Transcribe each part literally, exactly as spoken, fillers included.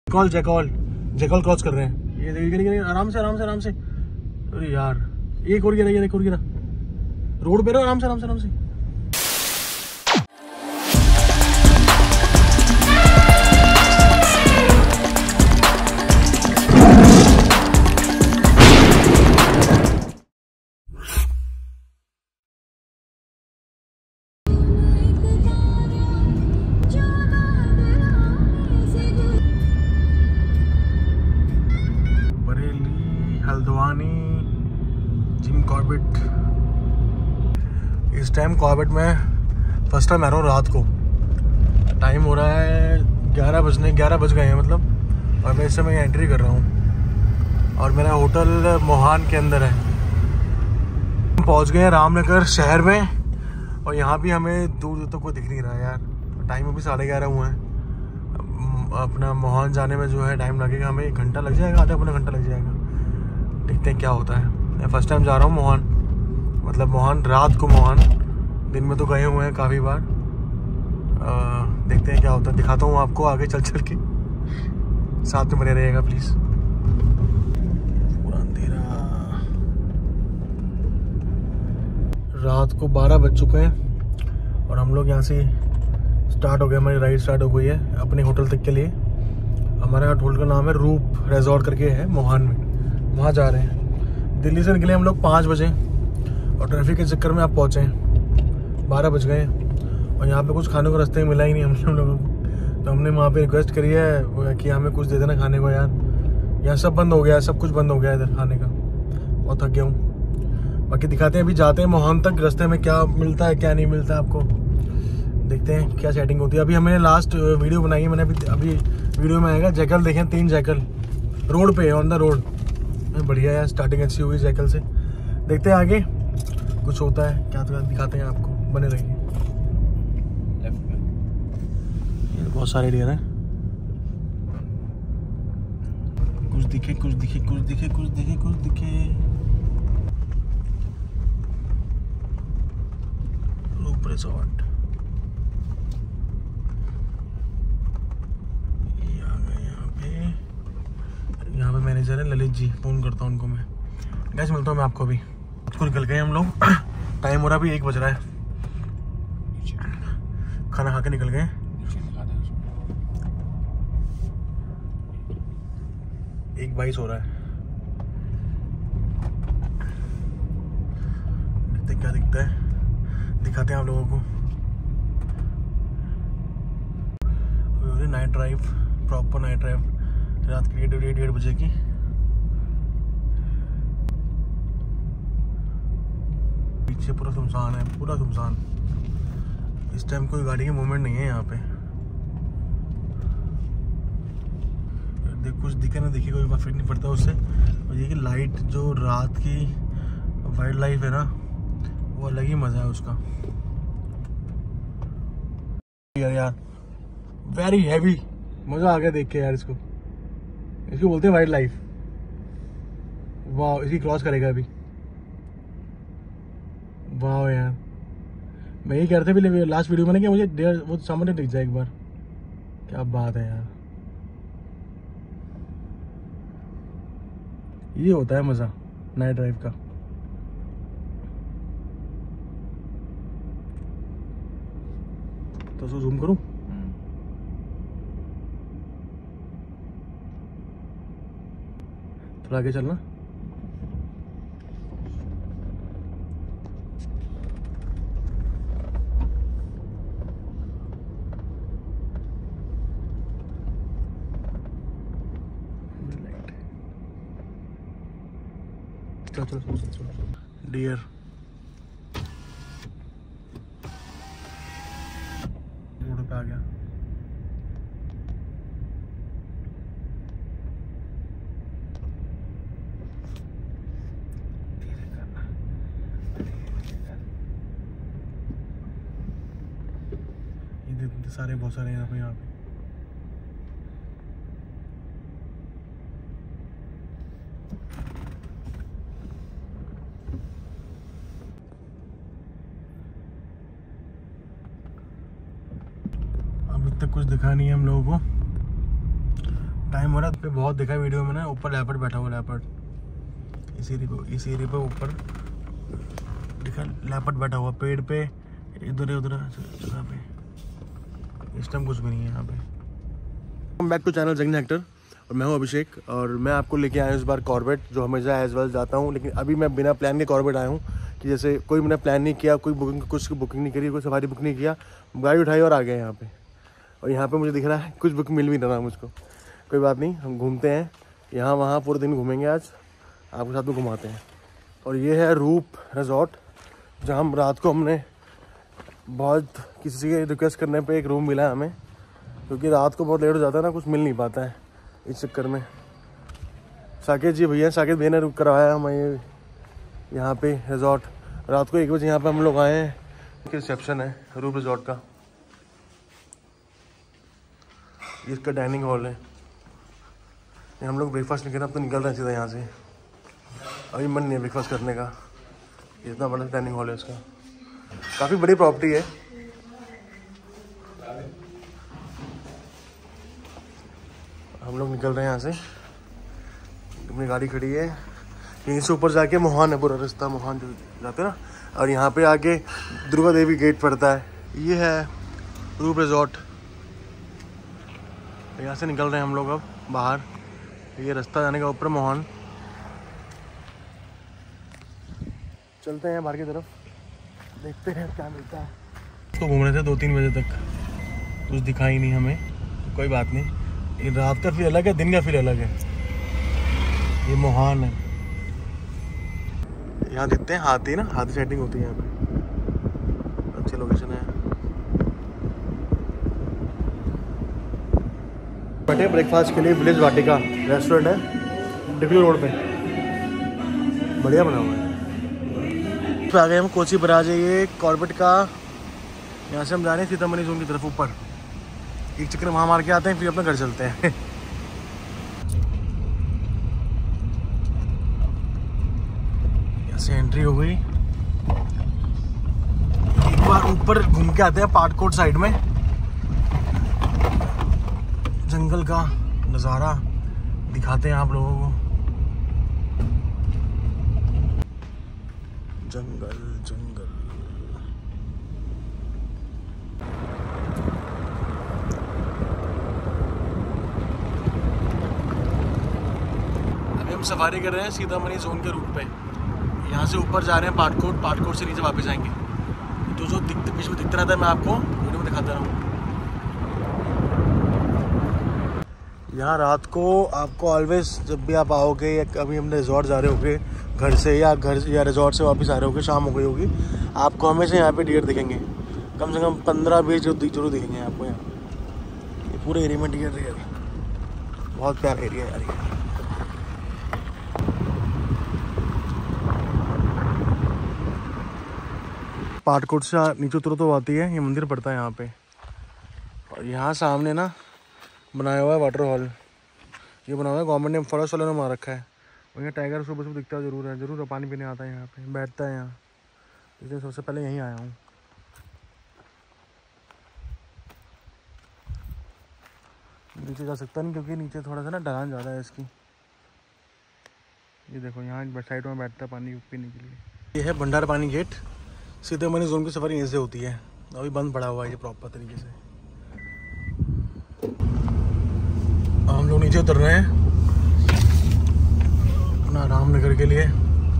Call jackal jackal cross कर रहे हैं। ये देखिए आराम से आराम से आराम से। अरे यार एक और गिरा, ये एक और गिरा। रोड पे रहो, आराम से आराम से आराम से। Haldwani Jim Corbett. इस टाइम कॉर्बेट में फर्स्ट टाइम आ रहा हूँ रात को। टाइम हो रहा है ग्यारह बजने ग्यारह बज गए हैं मतलब, और मैं इस समय एंट्री कर रहा हूँ और मेरा होटल मोहान के अंदर है। हम पहुँच गए हैं रामनगर शहर में, और यहाँ भी हमें दूर दूर तक कोई दिख नहीं रहा है यार। टाइम अभी साढ़े ग्यारह हुए हैं। अपना मोहान जाने में जो है टाइम लगेगा हमें, एक घंटा लग जाएगा, आधा पौना घंटा लग जाएगा। देखते हैं क्या होता है। मैं फर्स्ट टाइम जा रहा हूँ मोहान, मतलब मोहान रात को। मोहान दिन में तो गए हुए हैं काफ़ी बार। आ, देखते हैं क्या होता है, दिखाता हूँ आपको आगे चल चल के। साथ में बने रहिएगा प्लीज़। पूरा अंधेरा। रात को बारह बज चुके हैं और हम लोग यहाँ से स्टार्ट हो गए, हमारी राइड स्टार्ट हो गई है अपने होटल तक के लिए। हमारे होटल का नाम है रूप रिजॉर्ट करके है मोहान में, वहाँ जा रहे हैं। दिल्ली से निकले हम लोग पाँच बजे और ट्रैफिक के चक्कर में आप पहुँचे बारह बज गए, और यहाँ पे कुछ खाने को रास्ते में मिला ही नहीं हम लोगों को। तो हमने वहाँ पे रिक्वेस्ट करी है कि हमें कुछ दे देना खाने को यार। यहाँ सब बंद हो गया है, सब कुछ बंद हो गया है इधर खाने का। बहुत थक गया हूँ। बाकी दिखाते हैं, अभी जाते हैं मोहान तक, रास्ते में क्या मिलता है क्या नहीं मिलता है आपको। देखते हैं क्या सेटिंग होती है। अभी हमने लास्ट वीडियो बनाई है, मैंने अभी अभी वीडियो में आएगा। जैकल देखें, तीन जैकल रोड पे ऑन द रोड। बढ़िया है, स्टार्टिंग अच्छी हुई जैकल से। देखते हैं आगे कुछ होता है क्या, तो दिखाते हैं आपको, बने रहिए। ये बहुत सारे एरिया है, कुछ दिखे कुछ दिखे कुछ दिखे कुछ दिखे कुछ दिखे। रूप रिजॉर्ट यहाँ पे मैनेजर है ललित जी, फोन करता हूँ उनको मैं। गैस मिलता हूँ मैं आपको अभी। उसको निकल गए हम लोग। टाइम हो रहा अभी एक बज रहा है, खाना खा के निकल गए। एक बाईस हो रहा है, देखते क्या दिखता है, दिखाते हैं आप लोगों को। Night drive, proper night drive रात की डेढ़ डेढ़ बजे की। पीछे पूरा सुनसान है, पूरा सुनसान। इस टाइम कोई गाड़ी की मूवमेंट नहीं है यहाँ पे। देख कुछ दिखे ना दिखे कोई फर्क नहीं पड़ता उससे। और ये कि लाइट जो रात की वाइल्ड लाइफ है ना, वो अलग ही मजा है उसका यार। यार वेरी हैवी, मजा आ गया देख के यार। इसको इसको बोलते हैं वाइल्ड लाइफ। वाह, इसकी क्रॉस करेगा अभी। वाह यार, मैं यही कह रहा था भी लास्ट वीडियो में ना कि मुझे डेढ़ वो सामने दिख जाए एक बार। क्या बात है यार, ये होता है मजा नाइट ड्राइव का। तो उसको जूम करूं, थोड़ा आगे चलना। चलो चलो चलो चलो। डियर रोड पे आ गया। ये सारे बहुत सारे यहाँ पे यहाँ पे अभी तक कुछ दिखा नहीं है हम लोगों को। टाइम हो रहा है। बहुत देखा वीडियो में ना, ऊपर लेपर्ड बैठा हुआ, लेपर्ड इस एरिया पे, इस एरिया पे ऊपर देखा लेपर्ड बैठा हुआ पेड़ पे, इधर उधर जगह पे। इस टाइम कुछ भी नहीं है यहाँ पे। बैक टू चैनल जंगली एक्टर, और मैं हूँ अभिषेक, और मैं आपको लेके आया हूँ इस बार कॉर्बेट, जो हमेशा एज वेल जाता हूँ, लेकिन अभी मैं बिना प्लान के कॉर्बेट आया हूँ कि जैसे कोई मैंने प्लान नहीं किया, कोई बुकिंग कुछ बुकिंग नहीं करी, कोई सवारी बुक नहीं किया, गाड़ी उठाई और आ गए यहाँ पे। और यहाँ पे मुझे दिख रहा है कुछ बुक मिल भी नहीं रहा मुझको। कोई बात नहीं, हम घूमते हैं यहाँ वहाँ, पूरे दिन घूमेंगे आज, आपके साथ में घुमाते हैं। और ये है रूप रिजॉर्ट, जहाँ हम रात को हमने बहुत किसी के रिक्वेस्ट करने पे एक रूम मिला है हमें, क्योंकि रात को बहुत लेट हो जाता है ना, कुछ मिल नहीं पाता है इस चक्कर में। साकेत जी भैया, साकेत भैया ने रुक करवाया हमें ये यहाँ पे रिजॉर्ट। रात को एक बजे यहाँ पे हम लोग आए हैं। रिसेप्शन है रूप रिजॉर्ट का, इसका डाइनिंग हॉल है। हम लोग ब्रेकफास्ट नहीं करना, अब तो निकल रहे हैं सीधा यहाँ से। अभी मन नहीं है ब्रेकफास्ट करने का, इतना बड़ा डाइनिंग हॉल है इसका, काफ़ी बड़ी प्रॉपर्टी है। हम लोग निकल रहे हैं यहाँ से, अपनी गाड़ी खड़ी है। यहीं से ऊपर जाके मोहान है पूरा रास्ता, मोहान जो जाते हैं ना, और यहाँ पे आके दुर्गा देवी गेट पड़ता है। ये है रूप रिजॉर्ट। यहाँ से निकल रहे हैं हम लोग अब बाहर, ये रास्ता जाने का ऊपर मोहन। चलते हैं बाहर की तरफ, देखते हैं क्या मिलता है। तो घूम रहे थे दो तीन बजे तक, कुछ दिखाई नहीं हमें, कोई बात नहीं। ये रात का फील अलग है, दिन का फील अलग है। ये मोहान है, यहाँ दिखते हैं हाथी ना, हाथी सेटिंग होती है यहाँ पे, अच्छी लोकेशन है। बैठे ब्रेकफास्ट के लिए विलेज वाटिका रेस्टोरेंट है, डिफली रोड पे, बढ़िया बना हुआ है। आ गए हम कोची बराज, ये कॉर्बेट का। यहाँ से हम जा रहे हैं सीतामढ़ी जोन की तरफ ऊपर, एक चक्कर वहाँ मार के आते हैं, फिर अपने घर चलते हैं। यहाँ से एंट्री हो गई, एक बार ऊपर घूम के आते हैं पाटकोट साइड में, जंगल का नज़ारा दिखाते हैं आप लोगों को। जंगल जंगल अभी हम सवारी कर रहे हैं सीतामढ़ी जोन के रूट पे। यहाँ से ऊपर जा रहे हैं पाटकोट, पाटकोट से नीचे वापस आएंगे। तो जो दिखते बीच में दिखता रहता है, मैं आपको वीडियो में दिखाता रहूँ। यहाँ रात को आपको ऑलवेज, जब भी आप आओगे या कभी हम रिजॉर्ट जा रहे होगे घर से, या घर या रिजॉर्ट से वापस आ रहे होगे, शाम हो गई होगी, आपको हमेशा यहाँ पे डियर दिखेंगे, कम से कम पंद्रह बीस जो जरूर दिखेंगे आपको। यहाँ ये पूरे एरिया में डियर डियर, बहुत प्यारा एरिया है यार। पाटकोट से नीचे उतरो तो आती है, ये मंदिर पड़ता है यहाँ पे। और यहाँ सामने ना बनाया हुआ है वाटर हॉल, ये बना हुआ है गवर्नमेंट ने, फॉरेस्ट वालों ने बना रखा है। और यहाँ टाइगर सुबह सुबह दिखता है, जरूर है, जरूर पानी पीने आता है यहाँ पे, बैठता है यहाँ। इसलिए सबसे पहले यहीं आया हूँ। नीचे जा सकता नहीं, क्योंकि नीचे थोड़ा सा ना ढलान ज़्यादा है इसकी। ये देखो यहाँ साइड में बैठता है पानी पीने के लिए। ये है भंडार पानी गेट, सीतामढ़ी जोन की सफारी यहीं से होती है। अभी बंद पड़ा हुआ है ये प्रॉपर तरीके से। हम लोग नीचे उतर रहे हैं अपना रामनगर के लिए।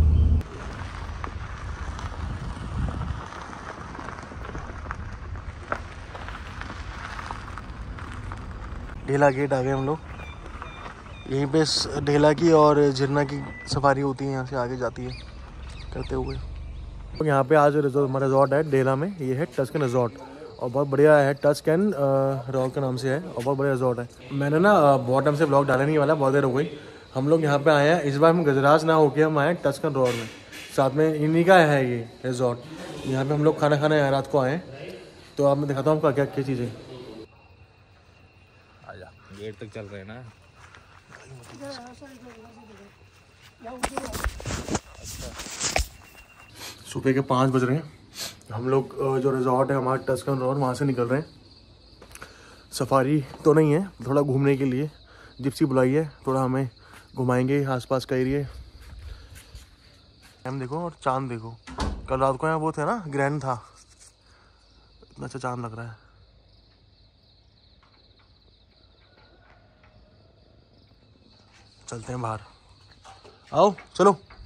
ढेला गेट आ गए हम लोग। यहीं पे ढेला की और झरना की सफारी होती है, यहाँ से आगे जाती है करते हुए। तो यहाँ पे आज हमारा रिजॉर्ट है ढेला में, ये है टस्कन रिजॉर्ट, और बहुत बढ़िया है। टस्कन रॉक के नाम से है, और बहुत बढ़िया रिजॉर्ट है। मैंने ना बहुत टाइम से ब्लॉग डाला नहीं वाला, बहुत देर हो गई। हम लोग यहाँ पे आए हैं, इस बार हम गजराज ना होके हम आए हैं टस्कन रॉक में, साथ में इन्हीं का है ये रिजॉर्ट। यहाँ पे हम लोग खाना खाने आए, रात को आए। तो आप मैं दिखाता हूँ आपका क्या क्या चीज़ें। आजा, गेट तक चल रहे हैं ना। सुबह के पाँच बज रहे हैं, हम लोग जो रिजॉर्ट है हमारा टस्कन रॉक, वहाँ से निकल रहे हैं। सफारी तो नहीं है, थोड़ा घूमने के लिए, जिप्सी बुलाई है, थोड़ा हमें घुमाएंगे आसपास का एरिया। टाइम देखो और चांद देखो, कल रात को यहाँ वो थे ना, ग्रैंड था, इतना अच्छा चांद लग रहा है। चलते हैं बाहर, आओ चलो।